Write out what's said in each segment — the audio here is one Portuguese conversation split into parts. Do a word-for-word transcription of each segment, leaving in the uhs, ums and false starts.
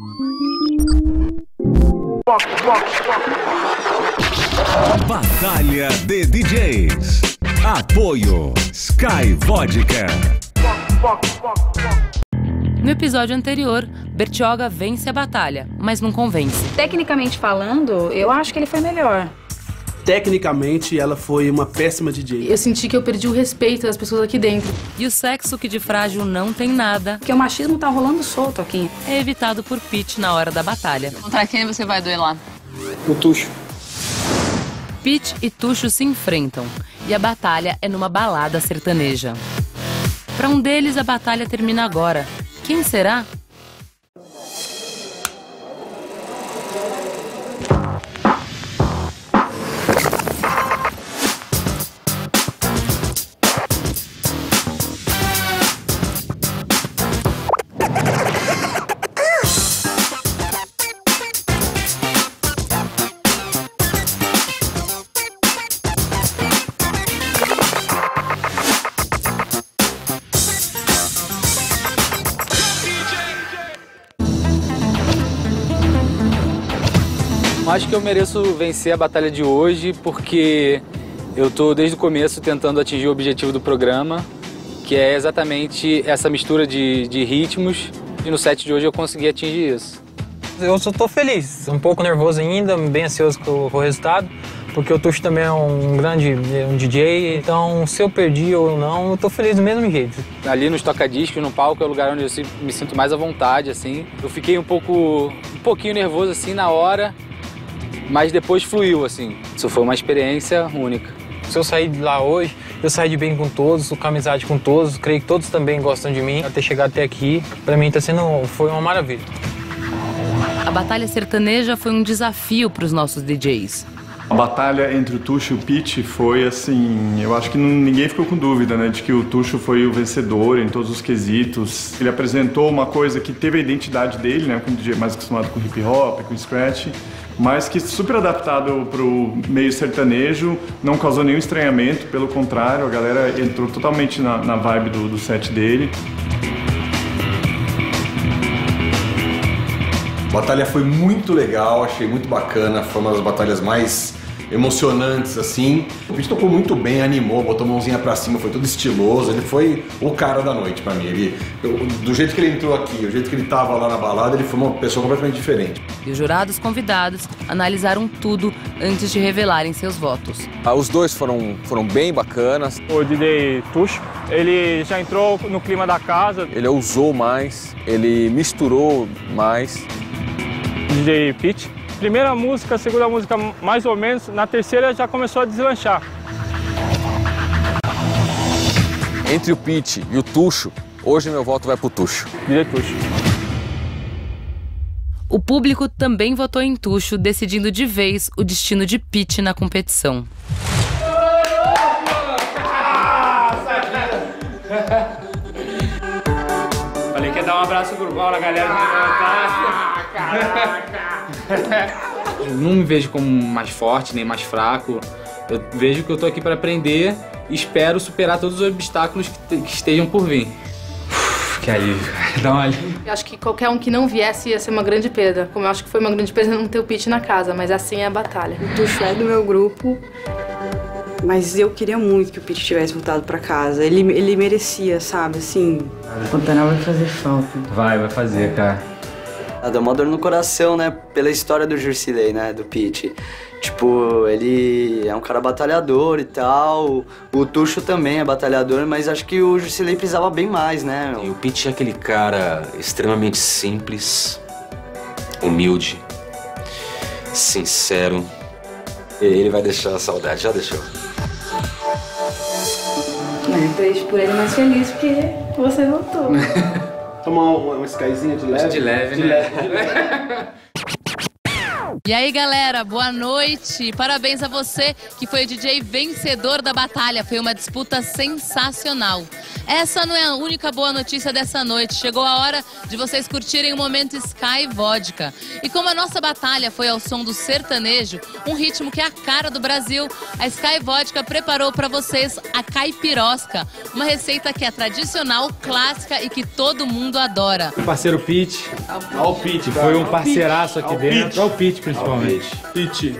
Batalha de D Js. Apoio Sky Vodka. No episódio anterior, Bertioga vence a batalha, mas não convence. Tecnicamente falando, eu acho que ele foi melhor. Tecnicamente, ela foi uma péssima D J. Eu senti que eu perdi o respeito das pessoas aqui dentro. E o sexo, que de frágil não tem nada, Porque o machismo tá rolando solto aqui. é evitado por Pete na hora da batalha. Contra quem você vai doer lá? O Tuxo. Pete e Tuxo se enfrentam, e a batalha é numa balada sertaneja. Para um deles, a batalha termina agora. Quem será? Acho que eu mereço vencer a batalha de hoje porque eu tô desde o começo tentando atingir o objetivo do programa, que é exatamente essa mistura de, de ritmos, e no set de hoje eu consegui atingir isso. Eu só tô feliz, um pouco nervoso ainda, bem ansioso com o resultado, porque o Tuxo também é um grande um D J, então se eu perdi ou não, eu tô feliz do mesmo jeito. Ali nos toca-discos, no palco, é o lugar onde eu me sinto mais à vontade, assim. Eu fiquei um pouco, um pouquinho nervoso, assim, na hora, mas depois fluiu, assim. Isso foi uma experiência única. Se eu sair de lá hoje, eu saí de bem com todos, com amizade com todos, creio que todos também gostam de mim. Até chegar até aqui, pra mim tá sendo, foi uma maravilha. A batalha sertaneja foi um desafio para os nossos D Js. A batalha entre o Tuxo e o Pete foi assim, eu acho que não, ninguém ficou com dúvida, né, de que o Tuxo foi o vencedor em todos os quesitos. Ele apresentou uma coisa que teve a identidade dele, né, como D J mais acostumado com hip hop, com scratch, mas que super adaptado para o meio sertanejo, não causou nenhum estranhamento, pelo contrário, a galera entrou totalmente na, na vibe do, do set dele. A batalha foi muito legal, achei muito bacana, foi uma das batalhas mais emocionantes, assim. O Pete tocou muito bem, animou, botou a mãozinha pra cima, foi todo estiloso, ele foi o cara da noite pra mim. Ele, eu, do jeito que ele entrou aqui, do jeito que ele tava lá na balada, ele foi uma pessoa completamente diferente. E os jurados convidados analisaram tudo antes de revelarem seus votos. Ah, os dois foram, foram bem bacanas. O D J Tuxo, ele já entrou no clima da casa. Ele ousou mais, ele misturou mais. D J Pete. Primeira música, segunda música mais ou menos, na terceira já começou a deslanchar. Entre o Pete e o Tuxo, hoje meu voto vai pro Tuxo. D J Tuxo. O público também votou em Tuxo, decidindo de vez o destino de Pete na competição. Falei que ia dar um abraço grupal na galera do ah, caraca! Eu não me vejo como mais forte, nem mais fraco. Eu vejo que eu tô aqui para aprender e espero superar todos os obstáculos que, que estejam por vir. Uf, que alívio, dá um alívio. Eu acho que qualquer um que não viesse ia ser uma grande perda. Como eu acho que foi uma grande perda não ter o Pete na casa, mas assim é a batalha. O Tuxo é do meu grupo, mas eu queria muito que o Pete tivesse voltado pra casa. Ele, ele merecia, sabe, assim... O Pantanal vai fazer falta. Vai, vai fazer, cara. Dá uma dor no coração, né? Pela história do Jusilei, né? Do Pete. Tipo, ele é um cara batalhador e tal. O Tuxo também é batalhador, mas acho que o Jusilei precisava bem mais, né? E o Pete é aquele cara extremamente simples, humilde, sincero. E ele vai deixar a saudade, já deixou. Eu vejo por ele mais feliz porque você voltou. Tomar uma, uma skyzinha de leve? De leve, de né? leve. E aí, galera, boa noite. Parabéns a você que foi o D J vencedor da batalha. Foi uma disputa sensacional. Essa não é a única boa notícia dessa noite. Chegou a hora de vocês curtirem o momento Sky Vodka. E como a nossa batalha foi ao som do sertanejo, um ritmo que é a cara do Brasil, a Sky Vodka preparou para vocês a caipirosca, uma receita que é tradicional, clássica e que todo mundo adora. O parceiro Pete, Olha o Pete, que foi um parceiraço aqui dentro. Olha o Pete, principalmente. Pete.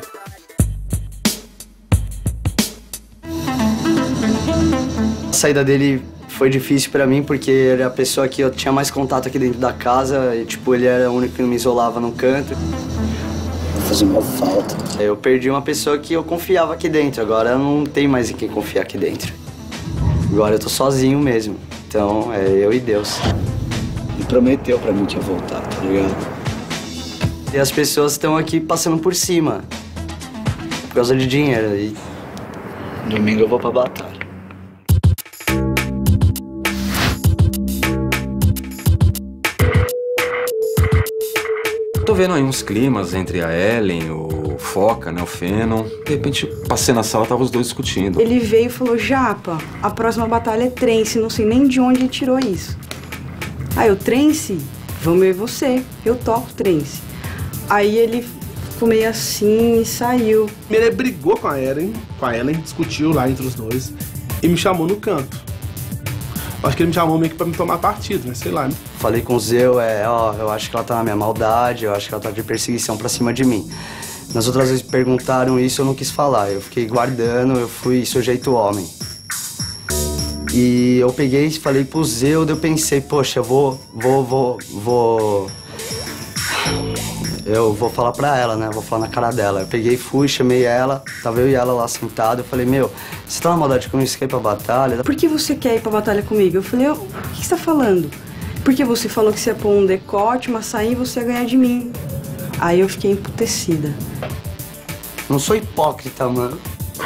A saída dele foi difícil pra mim porque ele era a pessoa que eu tinha mais contato aqui dentro da casa e, tipo, ele era o único que não me isolava num canto. Vai fazer uma falta. Eu perdi uma pessoa que eu confiava aqui dentro, agora não tem mais em quem confiar aqui dentro. Agora eu tô sozinho mesmo, então é eu e Deus. Ele prometeu pra mim que ia voltar, tá ligado? E as pessoas estão aqui passando por cima, por causa de dinheiro. E domingo eu vou pra batalha. Tô vendo aí uns climas entre a Ellen, o Foca, né, o Feno. De repente, passei na sala, tava os dois discutindo. Ele veio e falou, Japa, a próxima batalha é trance, não sei nem de onde ele tirou isso. Aí eu, trance? Vamos eu e você, eu toco trance. Aí ele ficou meio assim e saiu. Ele brigou com a Ellen, com a Ellen, discutiu lá entre os dois e me chamou no canto. Acho que ele me chamou meio que pra me tomar partido, né? Sei lá, né? Falei com o Zeu, é, ó, eu acho que ela tá na minha maldade, eu acho que ela tá de perseguição pra cima de mim. Nas outras vezes perguntaram isso, eu não quis falar. Eu fiquei guardando, eu fui sujeito homem. E eu peguei e falei pro Zeu, eu pensei, poxa, eu vou, vou, vou, vou... Eu vou falar pra ela, né? Eu vou falar na cara dela. Eu peguei, fui, chamei ela, tava eu e ela lá sentado. Eu falei, meu, você tá na maldade comigo, você quer ir pra batalha? Por que você quer ir pra batalha comigo? Eu falei, o que você tá falando? Porque você falou que você ia pôr um decote, uma sainha e você ia ganhar de mim. Aí eu fiquei emputecida. Não sou hipócrita, mano.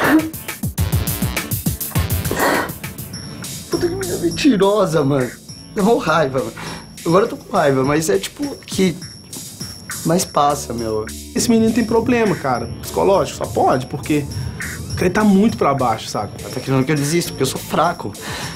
Puta que menina mentirosa, mano. Deu uma raiva, mano. Agora eu tô com raiva, mas é tipo que... Mas passa, meu. Esse menino tem problema, cara, psicológico, só pode, porque ele tá muito pra baixo, sabe? Ela tá querendo que eu desista, porque eu sou fraco.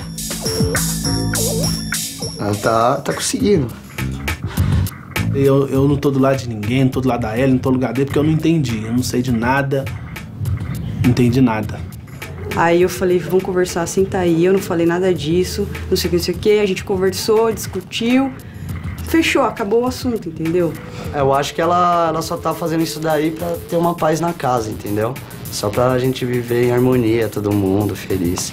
Ela tá, tá conseguindo. Eu, eu não tô do lado de ninguém, não tô do lado da Ellen, não tô do lugar dele, porque eu não entendi. Eu não sei de nada, não entendi nada. Aí eu falei, vamos conversar, senta aí, eu não falei nada disso, não sei o que, não sei o que. A gente conversou, discutiu. Fechou, acabou o assunto, entendeu? Eu acho que ela, ela só tá fazendo isso daí pra ter uma paz na casa, entendeu? Só pra gente viver em harmonia, todo mundo feliz.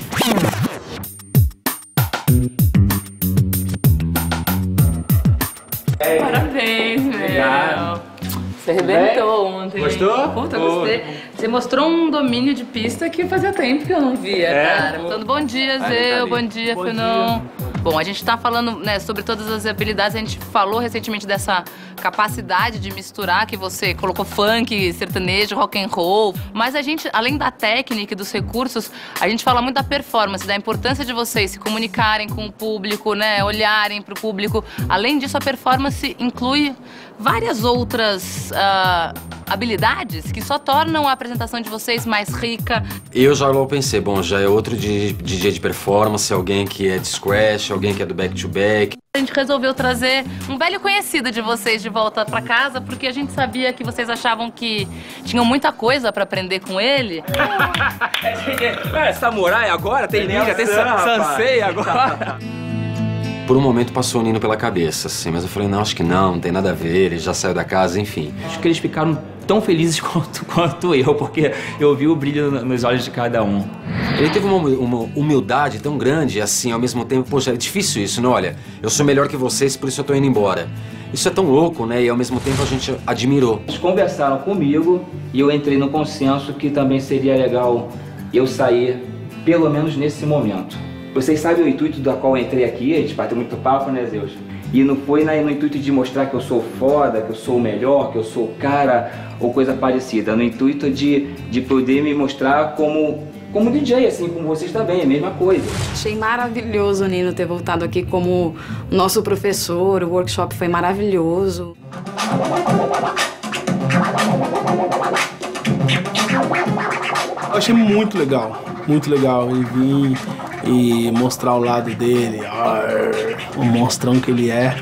Parabéns, meu. Você arrebentou ontem. Gostou? Puta, gostei. Você mostrou um domínio de pista que fazia tempo que eu não via, É? cara. Portanto, bom dia, Ah, Zeu. tá Bom dia, Bom Fenão. Bom, a gente tá falando, né, sobre todas as habilidades, a gente falou recentemente dessa capacidade de misturar, que você colocou funk, sertanejo, rock and roll, mas a gente, além da técnica e dos recursos, a gente fala muito da performance, da importância de vocês se comunicarem com o público, né, olharem pro público. Além disso, a performance inclui várias outras uh, habilidades que só tornam a apresentação de vocês mais rica. Eu já logo pensei, bom, já é outro D J de performance, alguém que é de scratch, alguém que é do back-to-back. A gente resolveu trazer um velho conhecido de vocês de volta pra casa, porque a gente sabia que vocês achavam que tinham muita coisa pra aprender com ele. É, samurai agora? Tem ninja, tem sansei agora? Por um momento passou o Nino pela cabeça, assim, mas eu falei, não, acho que não, não tem nada a ver, ele já saiu da casa, enfim. Acho que eles ficaram tão felizes quanto, quanto eu, porque eu vi o brilho nos olhos de cada um. Ele teve uma, uma humildade tão grande, assim, ao mesmo tempo, poxa, é difícil isso, né? Olha, eu sou melhor que vocês, por isso eu tô indo embora. Isso é tão louco, né? E ao mesmo tempo a gente admirou. Eles conversaram comigo e eu entrei no consenso que também seria legal eu sair, pelo menos nesse momento. Vocês sabem o intuito da qual eu entrei aqui, a gente bateu muito papo, né, Zeus? E não foi no intuito de mostrar que eu sou foda, que eu sou o melhor, que eu sou o cara ou coisa parecida. No intuito de, de poder me mostrar como, como D J, assim, como vocês também, é a mesma coisa. Achei maravilhoso o Nino ter voltado aqui como nosso professor, o workshop foi maravilhoso. achei muito legal, muito legal ele vir e mostrar o lado dele, o monstrão que ele é.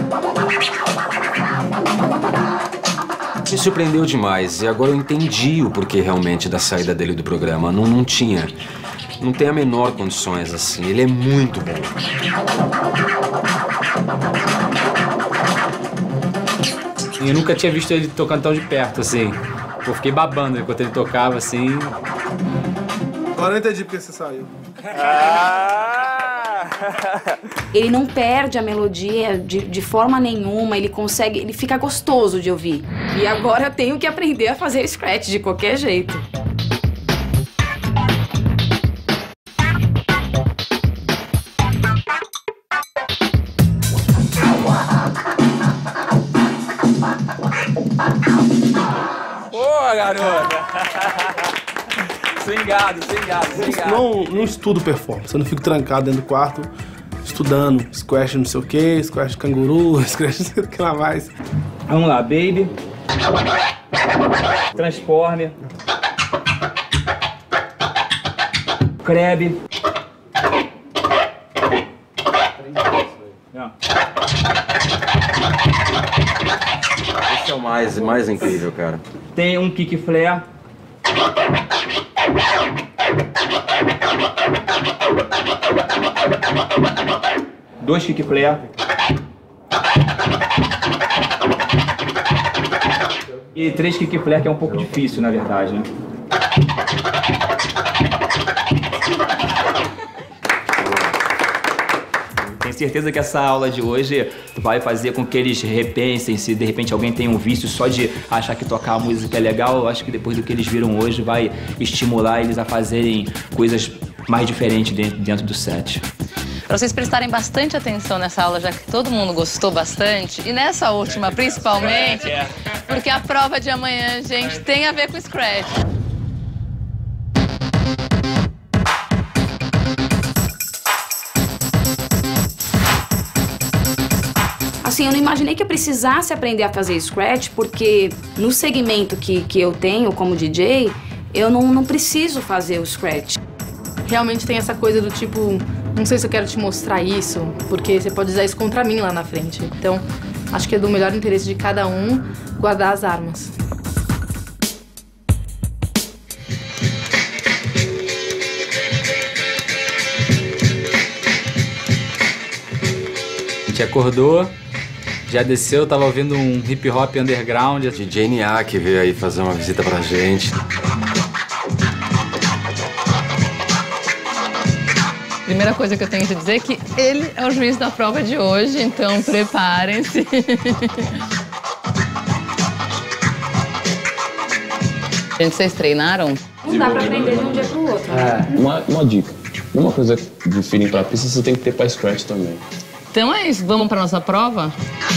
Me surpreendeu demais e agora eu entendi o porquê realmente da saída dele do programa. Não, não tinha, não tem a menor condições assim, ele é muito bom. Eu nunca tinha visto ele tocando tão de perto, assim. Eu fiquei babando enquanto ele tocava, assim. Agora eu entendi porque você saiu. Ele não perde a melodia de, de forma nenhuma, ele consegue, ele fica gostoso de ouvir. E agora eu tenho que aprender a fazer o scratch de qualquer jeito. Boa, garota! Swingado, swingado, swingado. Não, não estudo performance, eu não fico trancado dentro do quarto estudando squash não sei o que, squash canguru, squash não sei o que lá mais. Vamos lá, baby. Transforme. Crab. Esse é o mais, mais incrível, cara. Tem um kick flare. Dois kick flare. E três kick flare, que é um pouco difícil, na verdade, né? Tenho certeza que essa aula de hoje vai fazer com que eles repensem se de repente alguém tem um vício só de achar que tocar a música é legal. Eu acho que depois do que eles viram hoje vai estimular eles a fazerem coisas mais diferentes dentro, dentro do set. Para vocês prestarem bastante atenção nessa aula, já que todo mundo gostou bastante, e nessa última principalmente, porque a prova de amanhã, gente, tem a ver com scratch. Assim, eu não imaginei que eu precisasse aprender a fazer scratch, porque no segmento que, que eu tenho como D J, eu não, não preciso fazer o scratch. Realmente tem essa coisa do tipo, não sei se eu quero te mostrar isso, porque você pode usar isso contra mim lá na frente. Então, acho que é do melhor interesse de cada um guardar as armas. A gente acordou, já desceu, tava ouvindo um hip hop underground. D J N A que veio aí fazer uma visita pra gente. Primeira coisa que eu tenho que dizer é que ele é o juiz da prova de hoje, então preparem-se. Gente, vocês treinaram? Não dá pra aprender de um dia pro outro. É. Uma, uma dica. Uma coisa de feeling pra pista você tem que ter pra scratch também. Então é isso, vamos pra nossa prova?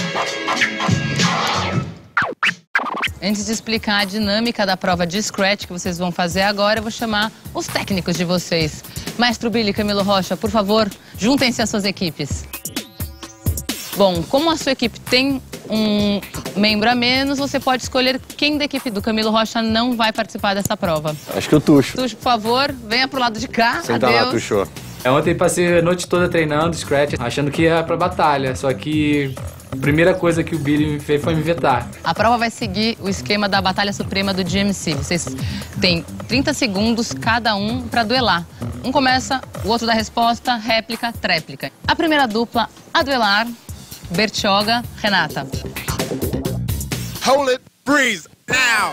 Antes de explicar a dinâmica da prova de scratch que vocês vão fazer agora, eu vou chamar os técnicos de vocês. Maestro Billy, Camilo Rocha, por favor, juntem-se às suas equipes. Bom, como a sua equipe tem um membro a menos, você pode escolher quem da equipe do Camilo Rocha não vai participar dessa prova. Acho que o Tuxo. Tuxo, por favor, venha pro lado de cá. Senta Adeus. lá, Tuxo. Ontem passei a noite toda treinando scratch, achando que ia pra batalha, só que a primeira coisa que o Billy me fez foi me vetar. A prova vai seguir o esquema da Batalha Suprema do G M C. Vocês têm trinta segundos cada um para duelar. Um começa, o outro dá resposta, réplica, tréplica. A primeira dupla a duelar, Bertioga, Renata. Hold it, breeze, now!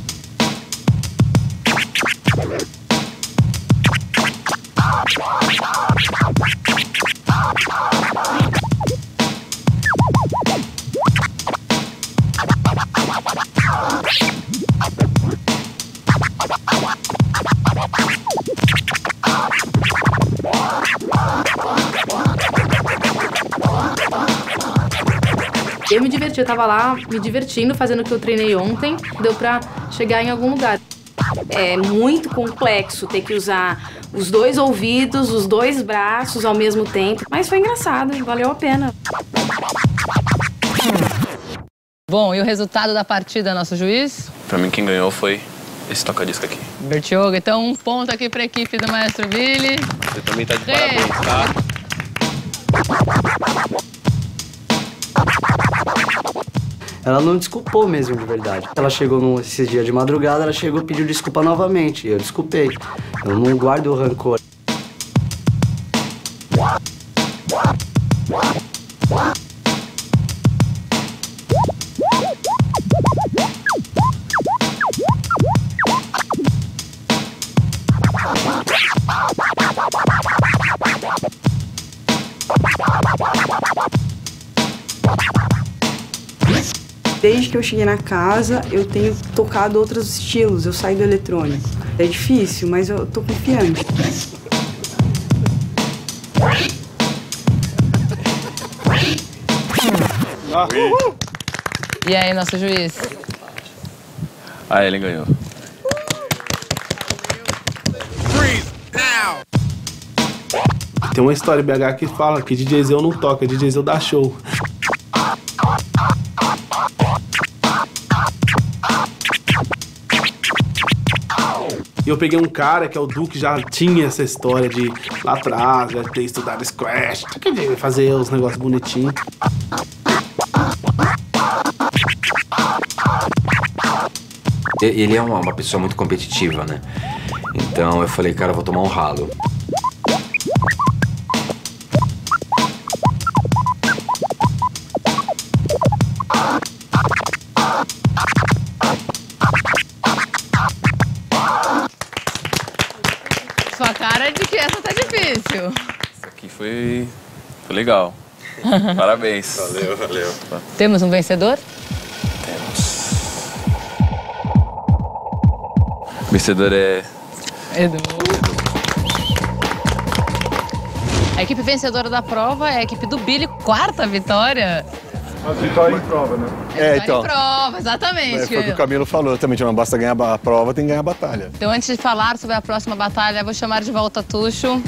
Eu me diverti, eu tava lá me divertindo, fazendo o que eu treinei ontem, deu pra chegar em algum lugar. É muito complexo ter que usar os dois ouvidos, os dois braços ao mesmo tempo, mas foi engraçado, valeu a pena. Bom, e o resultado da partida, nosso juiz? Pra mim, quem ganhou foi esse toca-disco aqui. Bertioga, então um ponto aqui pra equipe do Maestro Billy. Você também tá de Três. parabéns, tá? Ela não desculpou mesmo, de verdade. Ela chegou num, esse dia de madrugada, ela chegou e pediu desculpa novamente. E eu desculpei. Eu não guardo o rancor. Desde que eu cheguei na casa, eu tenho tocado outros estilos, eu saí do eletrônico. É difícil, mas eu tô confiante. E aí, nosso juiz? A Ellen ganhou. Tem uma história em B H que fala que D J Zeu não toca, D J Zeu dá show. E eu peguei um cara que é o Duque, já tinha essa história de lá atrás, já ter estudado Scratch, fazer os negócios bonitinhos. Ele é uma, uma pessoa muito competitiva, né? Então eu falei, cara, eu vou tomar um ralo. Sua cara é de que essa tá difícil. Isso aqui foi, foi legal. Parabéns. Valeu, valeu. Temos um vencedor? O vencedor é... Edu. A equipe vencedora da prova é a equipe do Billy, quarta vitória. A vitória em prova, né? É, então. Em prova, exatamente. É, foi o que o Camilo falou também, não basta ganhar a prova, tem que ganhar a batalha. Então, antes de falar sobre a próxima batalha, eu vou chamar de volta Tuxo.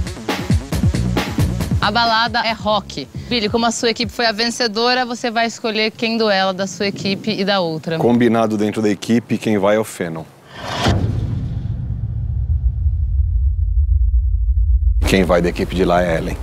A balada é rock. Billy, como a sua equipe foi a vencedora, você vai escolher quem duela da sua equipe e da outra. Combinado dentro da equipe, quem vai é o Phenom. Quem vai da equipe de lá é a Ellen.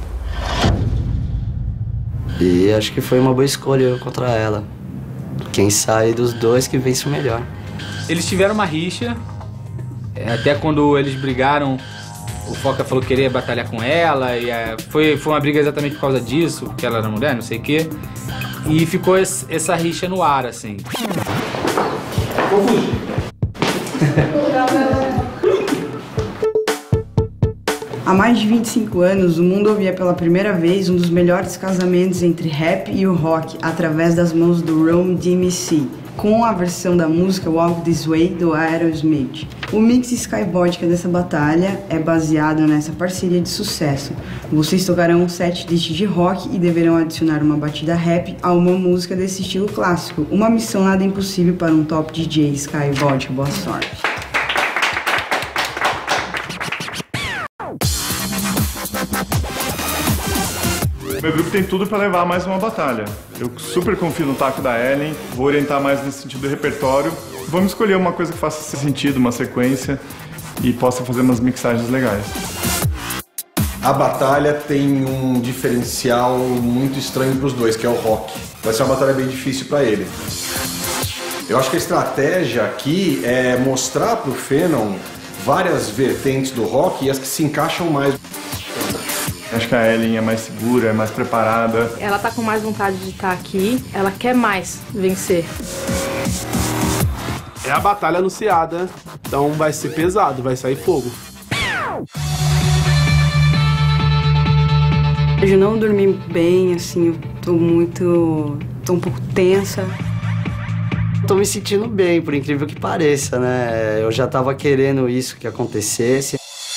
E acho que foi uma boa escolha eu contra ela. Quem sai dos dois que vence o melhor. Eles tiveram uma rixa, até quando eles brigaram, o Foca falou que queria batalhar com ela, e é, foi, foi uma briga exatamente por causa disso, porque ela era mulher, não sei o quê. E ficou esse, essa rixa no ar, assim. Há mais de vinte e cinco anos, o mundo ouvia pela primeira vez um dos melhores casamentos entre rap e o rock através das mãos do Run D M C, com a versão da música Walk This Way do Aerosmith. O mix Sky Vodka dessa batalha é baseado nessa parceria de sucesso. Vocês tocarão um set list de rock e deverão adicionar uma batida rap a uma música desse estilo clássico. Uma missão nada impossível para um top D J. Sky Vodka, boa sorte. Meu grupo tem tudo para levar mais uma batalha. Eu super confio no taco da Ellen, vou orientar mais nesse sentido do repertório. Vamos escolher uma coisa que faça sentido, uma sequência, e possa fazer umas mixagens legais. A batalha tem um diferencial muito estranho para os dois, que é o rock. Vai ser uma batalha bem difícil para ele. Eu acho que a estratégia aqui é mostrar para o Phenom várias vertentes do rock e as que se encaixam mais. Acho que a Ellen é mais segura, é mais preparada. Ela tá com mais vontade de estar aqui, ela quer mais vencer. É a batalha anunciada, então vai ser pesado, vai sair fogo. Hoje eu não dormi bem, assim, eu tô muito... tô um pouco tensa. Tô me sentindo bem, por incrível que pareça, né? Eu já tava querendo isso que acontecesse.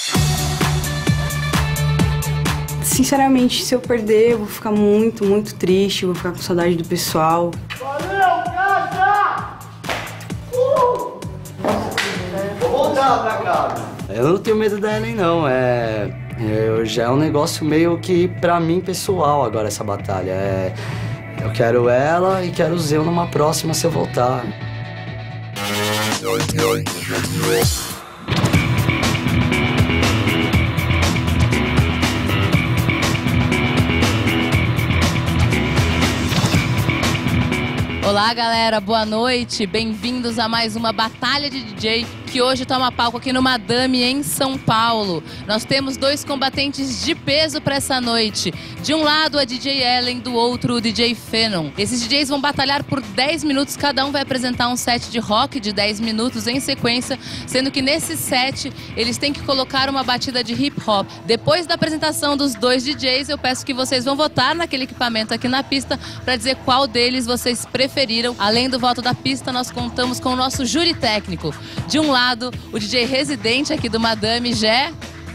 Sinceramente, se eu perder, eu vou ficar muito, muito triste, vou ficar com saudade do pessoal. Valeu, casa! Uh! Vou voltar pra casa. Eu não tenho medo da Ellen, não. É, eu, já é um negócio meio que, pra mim, pessoal agora, essa batalha. É, eu quero ela e quero o Zeu numa próxima se eu voltar. Olá, galera, boa noite, bem-vindos a mais uma Batalha de D J, que hoje toma palco aqui no Madame, em São Paulo. Nós temos dois combatentes de peso para essa noite. De um lado a D J Ellen, do outro o D J Phenom. Esses D Js vão batalhar por dez minutos, cada um vai apresentar um set de rock de dez minutos em sequência, sendo que nesse set eles têm que colocar uma batida de hip hop. Depois da apresentação dos dois D Js, eu peço que vocês vão votar naquele equipamento aqui na pista para dizer qual deles vocês preferiram. Além do voto da pista, nós contamos com o nosso júri técnico. De um lado, o D J residente aqui do Madame, Jé.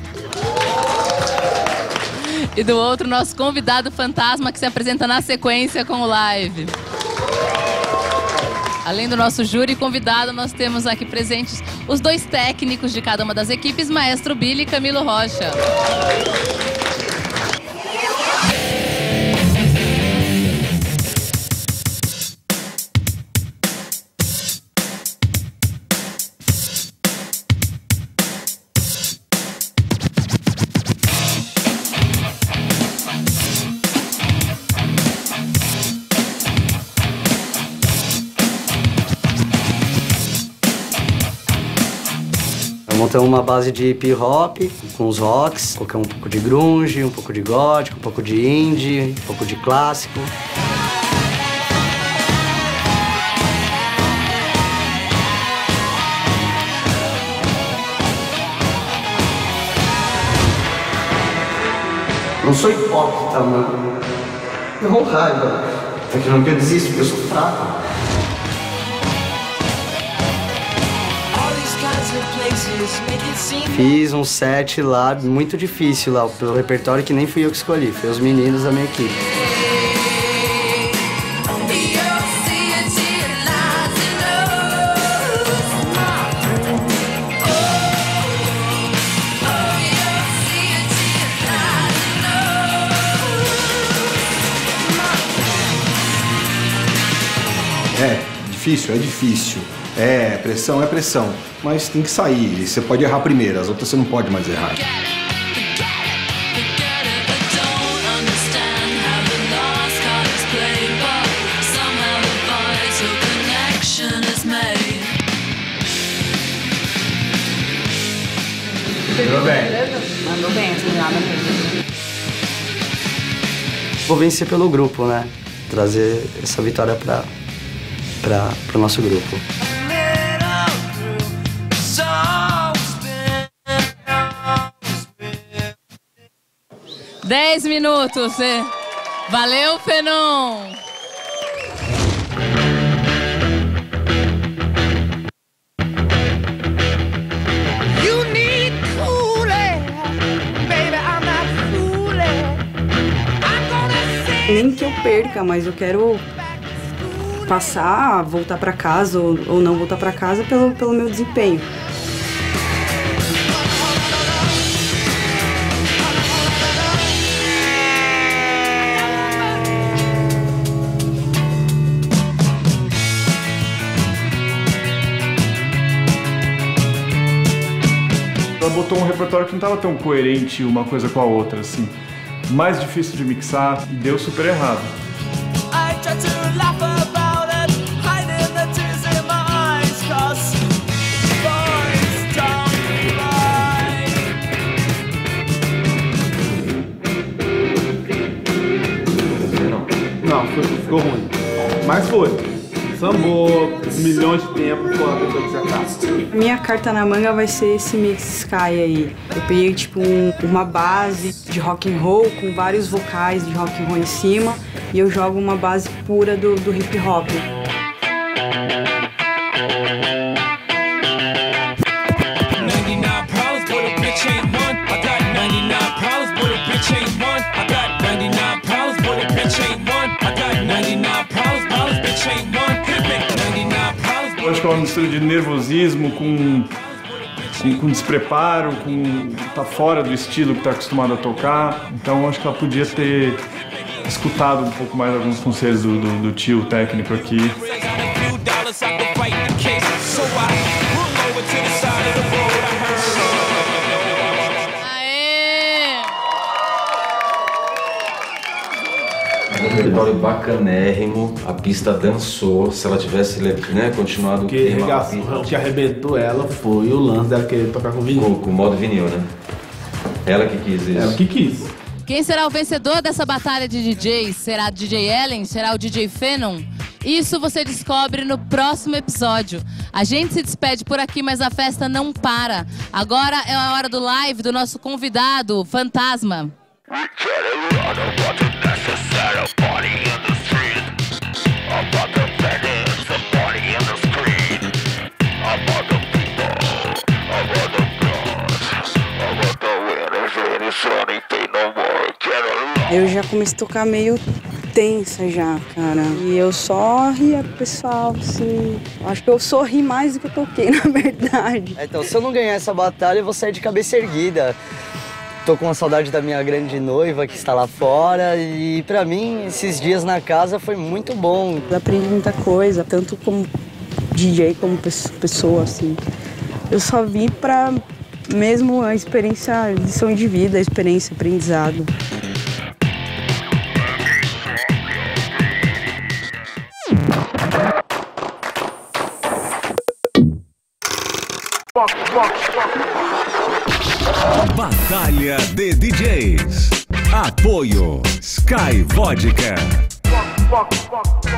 E do outro, nosso convidado fantasma, que se apresenta na sequência com o live. Além do nosso júri convidado, nós temos aqui presentes os dois técnicos de cada uma das equipes, Maestro Billy e Camilo Rocha. Montamos uma base de hip hop, com os rocks, colocamos um pouco de grunge, um pouco de gótico, um pouco de indie, um pouco de clássico. Não sou hipócrita, mano. Não raiva. É que não quer dizer isso, porque eu sou fraco. Fiz um set lá muito difícil lá, pelo repertório que nem fui eu que escolhi, foi os meninos da minha equipe. É, difícil, é difícil. É, pressão é pressão, mas tem que sair. Você pode errar primeiro, as outras você não pode mais errar. Mandou bem. Mandou bem, assim, nada mesmo. Vou vencer pelo grupo, né? Trazer essa vitória para para o nosso grupo. Dez minutos. Valeu, Phenom! Nem que eu perca, mas eu quero passar, voltar pra casa ou, ou não voltar pra casa pelo, pelo meu desempenho. Ela botou um repertório que não estava tão coerente uma coisa com a outra, assim. Mais difícil de mixar e deu super errado. Não, foi, ficou ruim. Mas foi. Sambou, milhões de tempo, foi a pessoa que acertar. Minha carta na manga vai ser esse mix Sky aí. Eu peguei tipo um, uma base de rock and roll com vários vocais de rock and roll em cima e eu jogo uma base pura do, do hip hop. Eu acho que é uma mistura de nervosismo com, com, com despreparo, com tá fora do estilo que está acostumado a tocar. Então acho que ela podia ter escutado um pouco mais alguns conselhos do, do, do tio técnico aqui. repertório bacanérrimo, a pista dançou, se ela tivesse, né, continuado... O que, o que arrebentou ela foi o lance dela querer tocar com vinil. Com, com o modo vinil, né? Ela que quis isso. Ela que quis. Quem será o vencedor dessa batalha de D Js? Será a D J Ellen? Será o D J Phenom? Isso você descobre no próximo episódio. A gente se despede por aqui, mas a festa não para. Agora é a hora do live do nosso convidado, Fantasma. Eu já comecei a tocar meio tensa já, cara. E eu só ria pro pessoal, assim. Acho que eu sorri mais do que eu toquei, na verdade. Então, se eu não ganhar essa batalha, eu vou sair de cabeça erguida. Tô com uma saudade da minha grande noiva que está lá fora. E pra mim, esses dias na casa foi muito bom. Eu aprendi muita coisa, tanto como D J como pessoa, assim. Eu só vim pra mesmo a experiência, lição de vida, a experiência, aprendizado. Batalha de D Js. Apoio Sky Vodka.